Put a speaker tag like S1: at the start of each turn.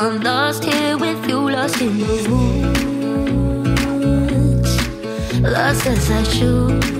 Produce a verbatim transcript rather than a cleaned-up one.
S1: I'm lost here with you, lost in the woods, lost as I should.